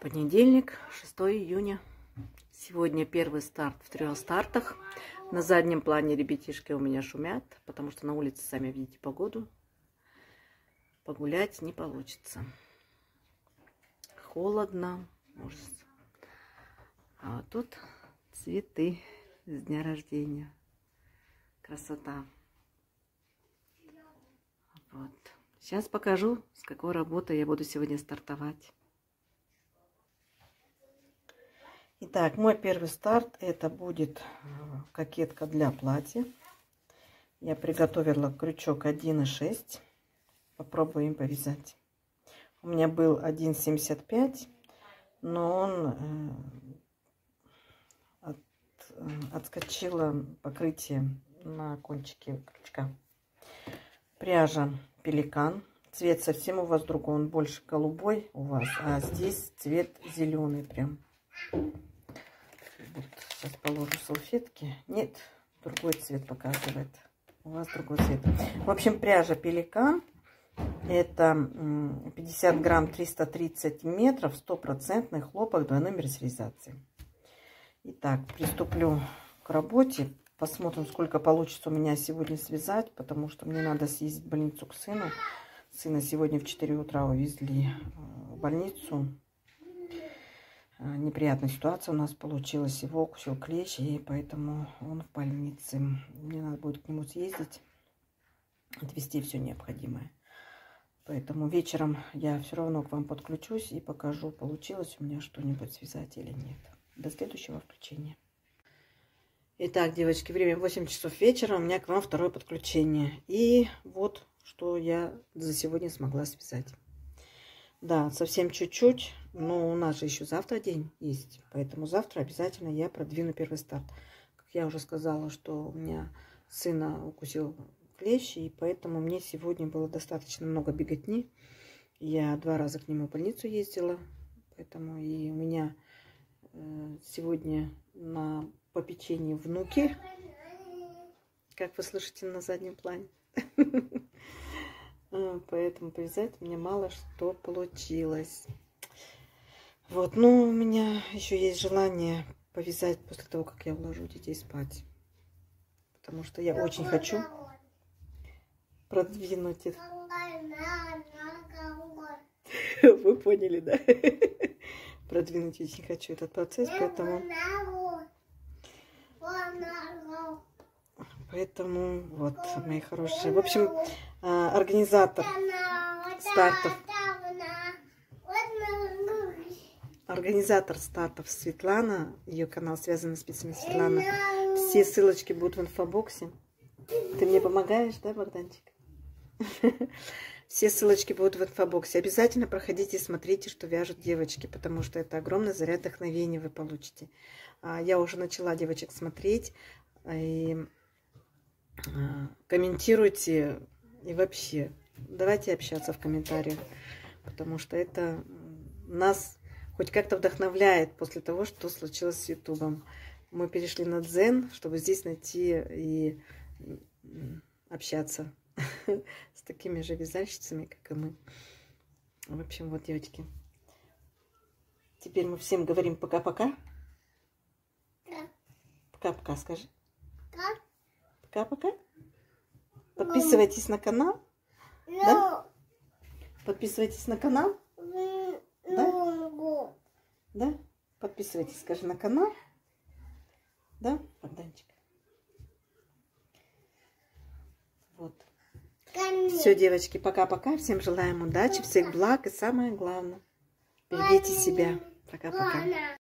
Понедельник, 6 июня. Сегодня первый старт в 3 стартах. На заднем плане ребятишки у меня шумят, потому что на улице, сами видите, погоду. Погулять не получится. Холодно, ужас. А вот тут цветы с дня рождения. Красота. Вот. Сейчас покажу, с какой работы я буду сегодня стартовать. Итак, мой первый старт это будет кокетка для платья. Я приготовила крючок 1,6. Попробуем повязать. У меня был 1,75, но он отскочило покрытие на кончике крючка. Пряжа пеликан. Цвет совсем у вас другой, он больше голубой у вас, а здесь цвет зеленый прям. Вот, сейчас положу салфетки. Нет, другой цвет показывает. У вас другой цвет. В общем, пряжа пеликан. Это 50 грамм, 330 метров, 100% хлопок, двойной мерсеризации. Итак, приступлю к работе. Посмотрим, сколько получится у меня сегодня связать, потому что мне надо съездить в больницу к сыну. Сына сегодня в 4 утра увезли в больницу. Неприятная ситуация у нас получилась. Его укусил клещ, и поэтому он в больнице. Мне надо будет к нему съездить, отвезти все необходимое. Поэтому вечером я все равно к вам подключусь и покажу, получилось у меня что-нибудь связать или нет. До следующего включения. Итак, девочки, время 8 часов вечера. У меня к вам второе подключение. И вот, что я за сегодня смогла связать. Да, совсем чуть-чуть, но у нас же еще завтра день есть, поэтому завтра обязательно я продвину первый старт. Как я уже сказала, что у меня сына укусил клещ, и поэтому мне сегодня было достаточно много беготни. Я 2 раза к нему в больницу ездила, поэтому и у меня сегодня на попечении внуки, как вы слышите на заднем плане. Поэтому повязать у меня мало что получилось. Вот, но у меня еще есть желание повязать после того, как я уложу детей спать. Потому что я очень хочу продвинуть их. Вы поняли, да? Продвинуть очень хочу этот процесс, поэтому вот, мои хорошие. В общем, организатор стартов Светлана, ее канал «Связанный спицами Светлана». Все ссылочки будут в инфобоксе. Ты мне помогаешь, да, Богданчик? Все ссылочки будут в инфобоксе. Обязательно проходите и смотрите, что вяжут девочки, потому что это огромный заряд вдохновения вы получите. Я уже начала девочек смотреть. И комментируйте. И вообще, давайте общаться в комментариях, потому что это нас хоть как-то вдохновляет после того, что случилось с Ютубом. Мы перешли на Дзен, чтобы здесь найти и общаться с такими же вязальщицами, как и мы. В общем, вот, девочки. Теперь мы всем говорим пока-пока. Пока-пока, скажи. Пока-пока. Подписывайтесь на канал. Да? Подписывайтесь на канал. Да? Да? Подписывайтесь, скажи, на канал. Да, Богданчик? Вот. Все, девочки, пока-пока. Всем желаем удачи, всех благ и самое главное, берегите себя. Пока-пока.